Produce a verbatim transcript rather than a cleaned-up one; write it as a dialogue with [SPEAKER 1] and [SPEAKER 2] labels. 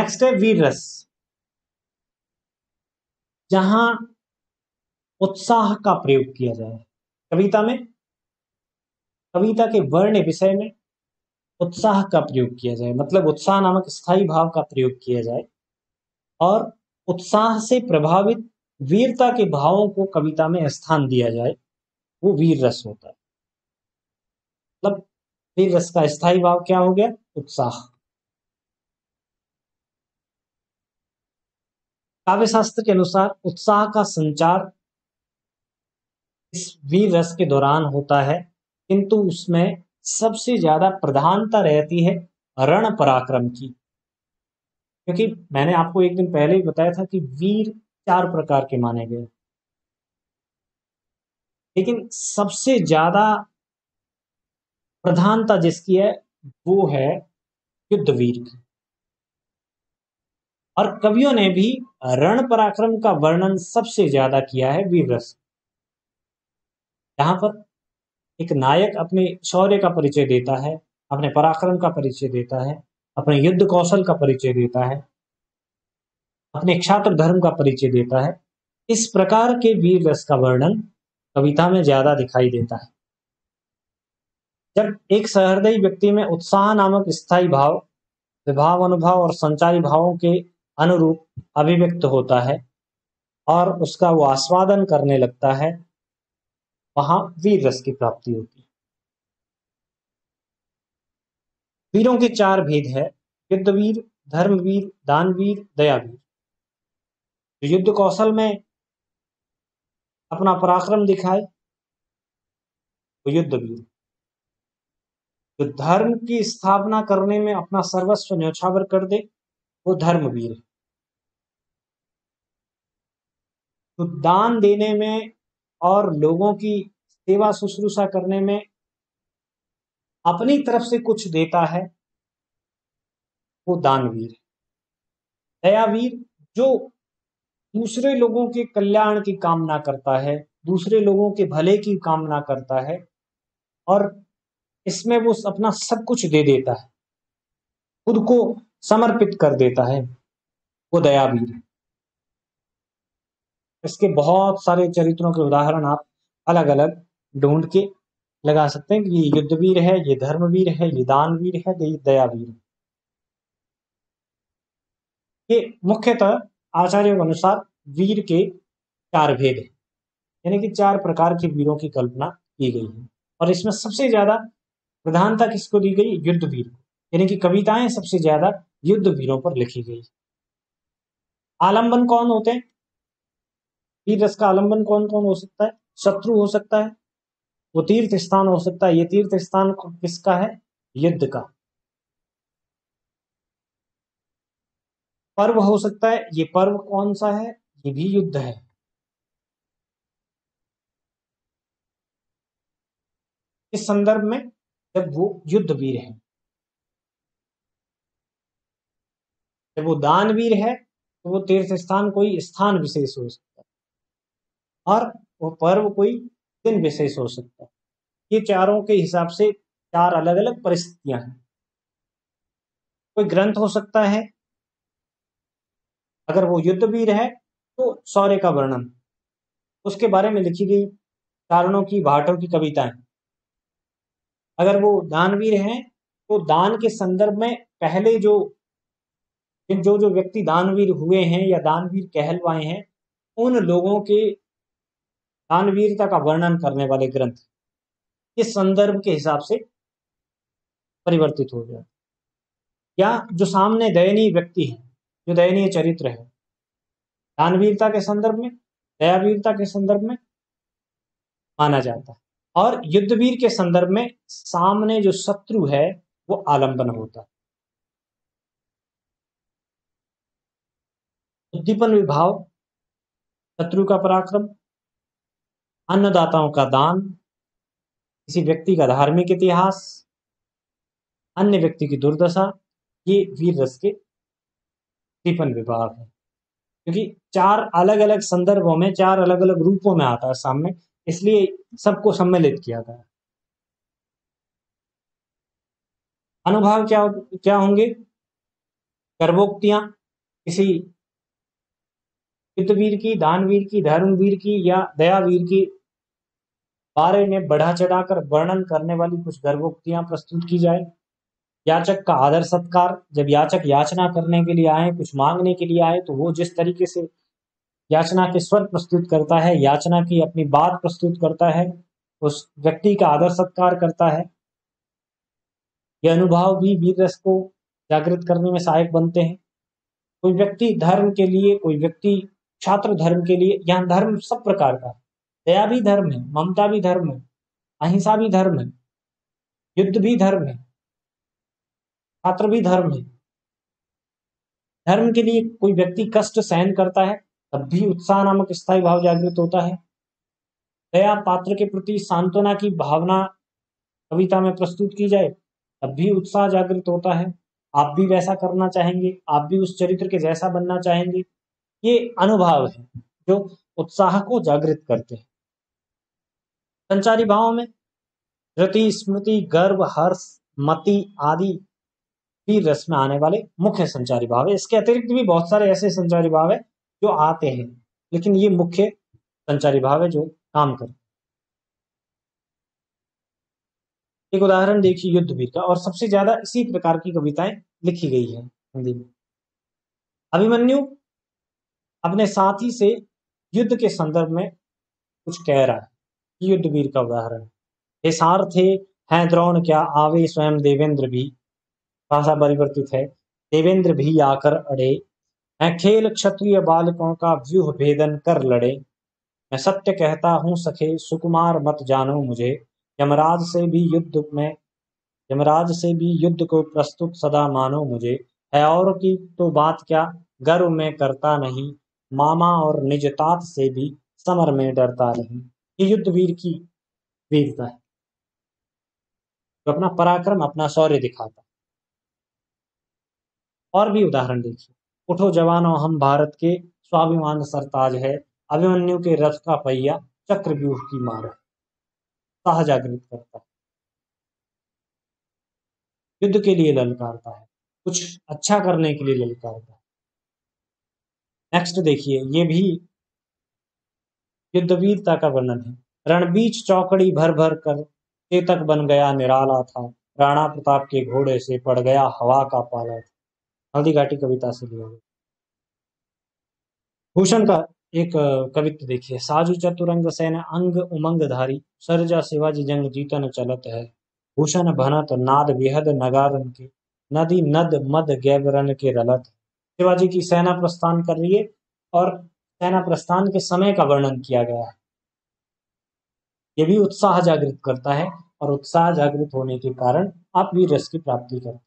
[SPEAKER 1] Next है वीर रस, जहां उत्साह का प्रयोग किया जाए। कविता में, कविता के वर्ण विषय में उत्साह का प्रयोग किया जाए, मतलब उत्साह नामक स्थायी भाव का प्रयोग किया जाए और उत्साह से प्रभावित वीरता के भावों को कविता में स्थान दिया जाए, वो वीर रस होता है। मतलब वीर रस का स्थायी भाव क्या हो गया? उत्साह। काव्य शास्त्र के अनुसार उत्साह का संचार इस वीर रस के दौरान होता है, किंतु उसमें सबसे ज्यादा प्रधानता रहती है रण पराक्रम की। क्योंकि मैंने आपको एक दिन पहले ही बताया था कि वीर चार प्रकार के माने गए, लेकिन सबसे ज्यादा प्रधानता जिसकी है वो है युद्ध वीर की। और कवियों ने भी रण पराक्रम का वर्णन सबसे ज्यादा किया है वीर रस, जहां पर एक नायक अपने शौर्य का परिचय देता है, अपने पराक्रम का परिचय देता है, अपने युद्ध कौशल का परिचय देता है, अपने क्षात्र धर्म का परिचय देता है। इस प्रकार के वीर रस का वर्णन कविता में ज्यादा दिखाई देता है। जब एक सहृदयी व्यक्ति में उत्साह नामक स्थायी भाव विभाव, अनुभव और संचारी भावों के अनुरूप अभिव्यक्त होता है और उसका वो आस्वादन करने लगता है, वहां वीर रस की प्राप्ति होती है। वीरों के चार भेद है, युद्धवीर, धर्मवीर, दानवीर, दयावीर। जो युद्ध कौशल में अपना पराक्रम दिखाए वो युद्धवीर, जो धर्म की स्थापना करने में अपना सर्वस्व न्यौछावर कर दे वो धर्मवीर है। तो दान देने में और लोगों की सेवा शुश्रूषा करने में अपनी तरफ से कुछ देता है वो दानवीर है। दयावीर जो दूसरे लोगों के कल्याण की कामना करता है, दूसरे लोगों के भले की कामना करता है और इसमें वो अपना सब कुछ दे देता है, खुद को समर्पित कर देता है, वो दयावीर है। इसके बहुत सारे चरित्रों के उदाहरण आप अलग अलग ढूंढ के लगा सकते हैं कि ये युद्धवीर है, ये धर्मवीर है, ये दानवीर है, ये दयावीर है। ये मुख्यतः आचार्यों के अनुसार वीर के चार भेद हैं, यानी कि चार प्रकार के वीरों की कल्पना की गई है और इसमें सबसे ज्यादा प्रधानता किसको दी गई? युद्ध वीर को, यानी कि कविताएं सबसे ज्यादा युद्ध वीरों पर लिखी गई। आलंबन कौन होते हैं? वीर रस का आलंबन कौन कौन हो सकता है? शत्रु हो सकता है, वो तीर्थ स्थान हो सकता है। ये तीर्थ स्थान किसका है? युद्ध का। पर्व हो सकता है, ये पर्व कौन सा है? ये भी युद्ध है। इस संदर्भ में जब वो युद्ध वीर है, जब वो दानवीर है तो वो तीर्थ स्थान कोई स्थान विशेष हो सकता है और वो पर्व कोई दिन विशेष हो सकता है। ये चारों के हिसाब से चार अलग अलग परिस्थितियां हैं। कोई ग्रंथ हो सकता है, अगर वो युद्ध वीर है तो शौर्य का वर्णन, उसके बारे में लिखी गई कारणों की भाटों की कविताएं। अगर वो दानवीर हैं तो दान के संदर्भ में पहले जो जो जो व्यक्ति दानवीर हुए हैं या दानवीर कहलवाए हैं उन लोगों के दानवीरता का वर्णन करने वाले ग्रंथ इस संदर्भ के हिसाब से परिवर्तित हो गया। या जो सामने दयनीय व्यक्ति है, जो दयनीय चरित्र है, दानवीरता के संदर्भ में, दयावीरता के संदर्भ में माना जाता है। और युद्धवीर के संदर्भ में सामने जो शत्रु है वो आलंबन होता है। उद्दीपन विभाव, शत्रु का पराक्रम, अन्नदाताओं का दान, किसी व्यक्ति का धार्मिक इतिहास, अन्य व्यक्ति की दुर्दशा, ये वीर रस के उद्दीपन विभाग है। क्योंकि चार अलग अलग संदर्भों में, चार अलग अलग रूपों में आता है सामने, इसलिए सबको सम्मिलित किया गया। अनुभाव क्या क्या होंगे? गर्भोक्तियां किसी युद्धवीर की, दानवीर की, धर्मवीर की या दयावीर की बारे में बढ़ा चढ़ाकर वर्णन करने वाली कुछ गर्भोक्तियां प्रस्तुत की जाए। याचक का आदर सत्कार, जब याचक याचना करने के लिए आए, कुछ मांगने के लिए आए, तो वो जिस तरीके से याचना के स्वर प्रस्तुत करता है, याचना की अपनी बात प्रस्तुत करता है, उस व्यक्ति का आदर सत्कार करता है। ये अनुभव भी वीर रस को जागृत करने में सहायक बनते हैं। कोई व्यक्ति धर्म के लिए, कोई व्यक्ति छात्र धर्म के लिए, यहाँ धर्म सब प्रकार का, दया भी धर्म है, ममता भी धर्म है, अहिंसा भी धर्म है, युद्ध भी धर्म है, छात्र भी धर्म है। धर्म के लिए कोई व्यक्ति कष्ट सहन करता है, तब भी उत्साह नामक स्थायी भाव जागृत होता है। दया पात्र के प्रति सांत्वना की भावना कविता में प्रस्तुत की जाए, तब भी उत्साह जागृत होता है। आप भी वैसा करना चाहेंगे, आप भी उस चरित्र के जैसा बनना चाहेंगे। ये अनुभव है जो उत्साह को जागृत करते हैं। संचारी भावों में रति, स्मृति, गर्व, हर्ष, मति आदि भी रस में आने वाले मुख्य संचारी भाव है। इसके अतिरिक्त भी बहुत सारे ऐसे संचारी भाव है जो आते हैं, लेकिन ये मुख्य संचारी भाव है जो काम करते हैं। एक उदाहरण देखिए युद्धवीर का, और सबसे ज्यादा इसी प्रकार की कविताएं लिखी गई है हिंदी में। अभिमन्यु अपने साथी से युद्ध के संदर्भ में कुछ कह रहा है, युद्धवीर का उदाहरण। हे सारथे हैं द्रोण क्या, आवे स्वयं देवेंद्र भी। भाषा परिवर्तित है। देवेंद्र भी आकर अड़े, हैं खेल क्षत्रिय बालकों का व्यूह भेदन कर लड़े। मैं सत्य कहता हूँ सखे, सुकुमार मत जानो मुझे। यमराज से भी युद्ध में यमराज से भी युद्ध को प्रस्तुत सदा मानो मुझे। है और की तो बात क्या, गर्व में करता नहीं। मामा और निज तात से भी समर में डरता नहीं। ये युद्धवीर की वीरता है, जो अपना पराक्रम, अपना शौर्य दिखाता है। और भी उदाहरण देखिए। उठो जवानों हम भारत के, स्वाभिमान सरताज है। अभिमन्यु के रथ का पहिया, चक्रव्यूह की मार है। उत्साह जागृत करता है, युद्ध के लिए ललकारता है, कुछ अच्छा करने के लिए ललकारता है। नेक्स्ट देखिए, ये भी युद्धवीरता का वर्णन है। रणबीच चौकड़ी भर भर कर, चेतक बन गया निराला था। राणा प्रताप के घोड़े से पड़ गया हवा का पाला था। हल्दी घाटी कविता से लिया गया। भूषण का एक कवित्व देखिए। साजु चतुरंग सेन अंग उमंग धारी, सरजा शिवाजी जंग जीतन चलत है। भूषण भनत नाद विहद नगारन के, नदी नद मद गैबरन के रलत। शिवाजी की सेना प्रस्थान कर रही है और सेना प्रस्थान के समय का वर्णन किया गया है। ये भी उत्साह जागृत करता है, और उत्साह जागृत होने के कारण आप वीर रस की प्राप्ति करते हैं।